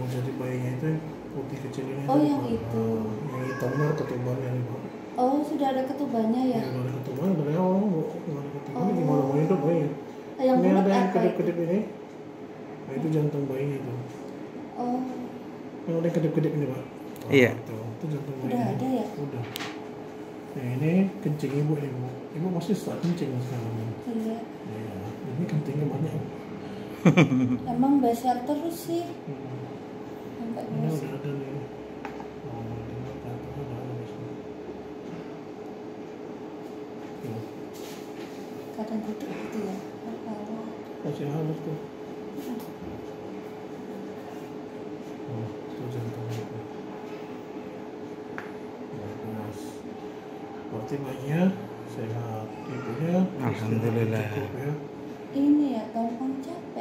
jadi bayinya itu yang putih kecil ini. Oh, yang itu. Yang hitamnya ketubannya nih, Pak. Oh, sudah ada ketubannya ya? Ya, udah ada ketubannya dari awal, Bu. Udah ada ketubannya, gimana mau hidup bayi? Yang Ini bulat ada yang apa kedip-kedip itu? ini. Nah, itu jantung bayinya itu. Oh, Yang ada yang kedip-kedip ini, Pak. Iya. Itu jantung udah bayinya. ada ya? Udah. Nah, ini kencing ibu nih, Bu. Ibu pasti start kencing sekarang. Iya. Iya, ini kencingnya banyak. Emang besar terus sih. Sampai Ini besar. udah ada nih. Oh, ini jantungnya udah ada di sini. Tuh, Kadang duduk gitu ya. Kalau masih halus tuh. Oh, itu jantungnya. Bagus. Berarti bayinya sehat, ibunya Alhamdulillah. cukup ya. ini ya gampang capek.